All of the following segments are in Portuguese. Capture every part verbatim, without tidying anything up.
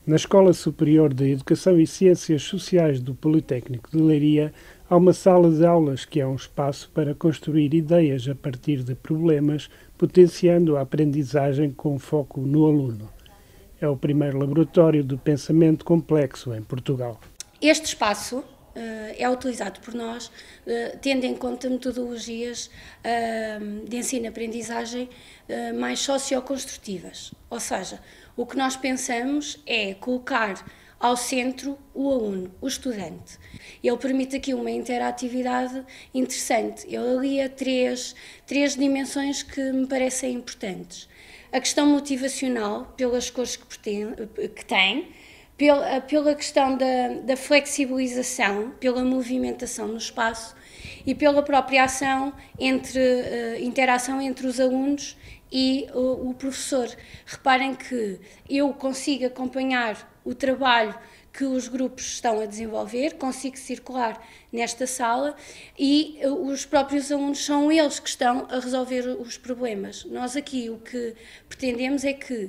Na Escola Superior de Educação e Ciências Sociais do Politécnico de Leiria, há uma sala de aulas que é um espaço para construir ideias a partir de problemas, potenciando a aprendizagem com foco no aluno. É o primeiro laboratório do pensamento complexo em Portugal. Este espaço uh, é utilizado por nós, uh, tendo em conta metodologias uh, de ensino-aprendizagem uh, mais socioconstrutivas. Ou seja, o que nós pensamos é colocar ao centro o aluno, o estudante. Ele permite aqui uma interatividade interessante. Ele alia três, três dimensões que me parecem importantes. A questão motivacional, pelas cores que, pretende, que tem, pela, pela questão da, da flexibilização, pela movimentação no espaço e pela própria ação, entre, uh, interação entre os alunos e o, o professor. Reparem que eu consigo acompanhar o trabalho que os grupos estão a desenvolver, consigo circular nesta sala e os próprios alunos são eles que estão a resolver os problemas. Nós aqui o que pretendemos é que, uh,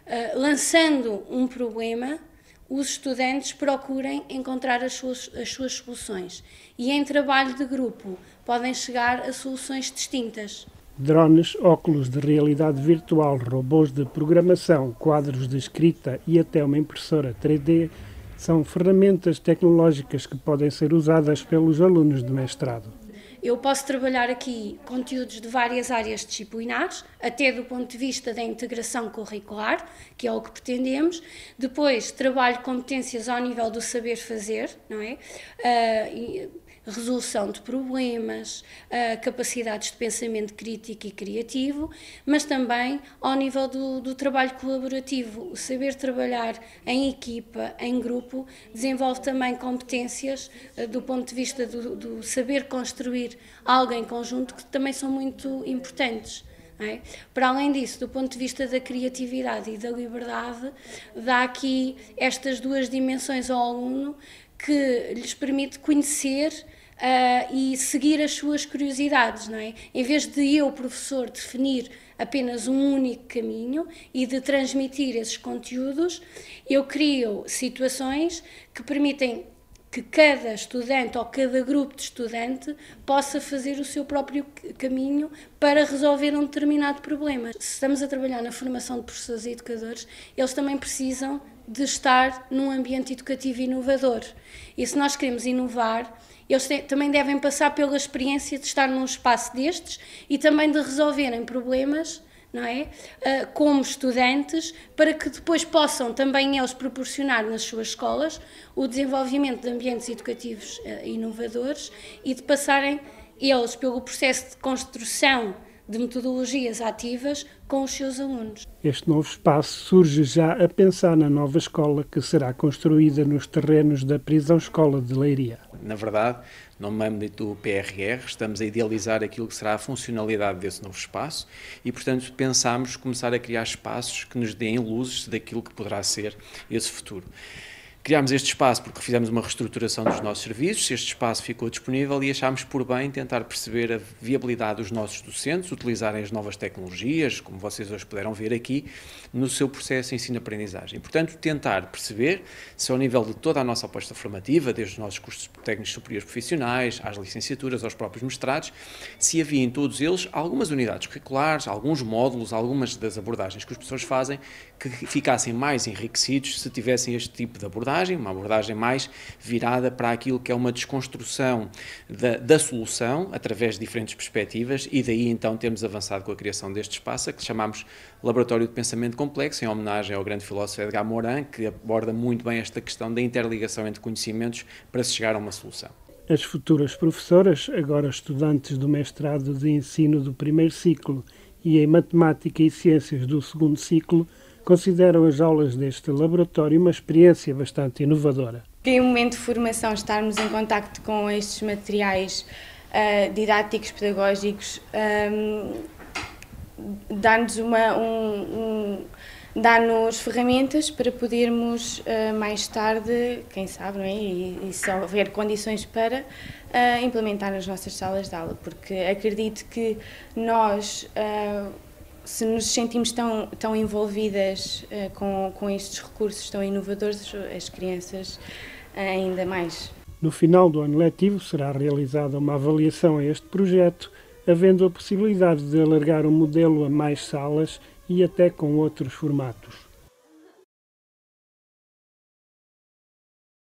lançando um problema, os estudantes procurem encontrar as suas, as suas soluções e em trabalho de grupo podem chegar a soluções distintas. Drones, óculos de realidade virtual, robôs de programação, quadros de escrita e até uma impressora três D são ferramentas tecnológicas que podem ser usadas pelos alunos de mestrado. Eu posso trabalhar aqui conteúdos de várias áreas disciplinares, até do ponto de vista da integração curricular, que é o que pretendemos. Depois, trabalho competências ao nível do saber fazer, não é? Uh, resolução de problemas, uh, capacidades de pensamento crítico e criativo, mas também ao nível do, do trabalho colaborativo. O saber trabalhar em equipa, em grupo, desenvolve também competências uh, do ponto de vista do, do saber construir algo em conjunto, que também são muito importantes. É? Para além disso, do ponto de vista da criatividade e da liberdade, dá aqui estas duas dimensões ao aluno que lhes permite conhecer uh, e seguir as suas curiosidades, não é? Em vez de eu, professor, definir apenas um único caminho e de transmitir esses conteúdos, eu crio situações que permitem que cada estudante ou cada grupo de estudante possa fazer o seu próprio caminho para resolver um determinado problema. Se estamos a trabalhar na formação de professores e educadores, eles também precisam de estar num ambiente educativo inovador. E se nós queremos inovar, eles te, também devem passar pela experiência de estar num espaço destes e também de resolverem problemas, não é? Uh, como estudantes, para que depois possam também eles proporcionar nas suas escolas o desenvolvimento de ambientes educativos uh, inovadores e de passarem eles pelo processo de construção de metodologias ativas com os seus alunos. Este novo espaço surge já a pensar na nova escola que será construída nos terrenos da Prisão-Escola de Leiria. Na verdade, no âmbito do P R R, estamos a idealizar aquilo que será a funcionalidade desse novo espaço e, portanto, pensamos começar a criar espaços que nos deem luzes daquilo que poderá ser esse futuro. Criámos este espaço porque fizemos uma reestruturação dos nossos serviços, este espaço ficou disponível e achámos por bem tentar perceber a viabilidade dos nossos docentes, utilizarem as novas tecnologias, como vocês hoje puderam ver aqui, no seu processo de ensino-aprendizagem. Portanto, tentar perceber se ao nível de toda a nossa aposta formativa, desde os nossos cursos técnicos superiores profissionais, às licenciaturas, aos próprios mestrados, se havia em todos eles algumas unidades curriculares, alguns módulos, algumas das abordagens que os professores fazem, que ficassem mais enriquecidos se tivessem este tipo de abordagem, uma abordagem mais virada para aquilo que é uma desconstrução da, da solução, através de diferentes perspectivas, e daí então temos avançado com a criação deste espaço, que chamamos Laboratório de Pensamento Complexo, em homenagem ao grande filósofo Edgar Morin, que aborda muito bem esta questão da interligação entre conhecimentos para se chegar a uma solução. As futuras professoras, agora estudantes do mestrado de ensino do primeiro ciclo e em Matemática e Ciências do segundo ciclo, consideram as aulas deste laboratório uma experiência bastante inovadora. Em um momento de formação, estarmos em contacto com estes materiais uh, didáticos, pedagógicos, um, dá-nos uma, um, um, dá-nos ferramentas para podermos uh, mais tarde, quem sabe, não é? E, e se houver condições para uh, implementar nas nossas salas de aula, porque acredito que nós uh, se nos sentimos tão, tão envolvidas uh, com, com estes recursos tão inovadores, as crianças uh, ainda mais. No final do ano letivo será realizada uma avaliação a este projeto, havendo a possibilidade de alargar o modelo a mais salas e até com outros formatos.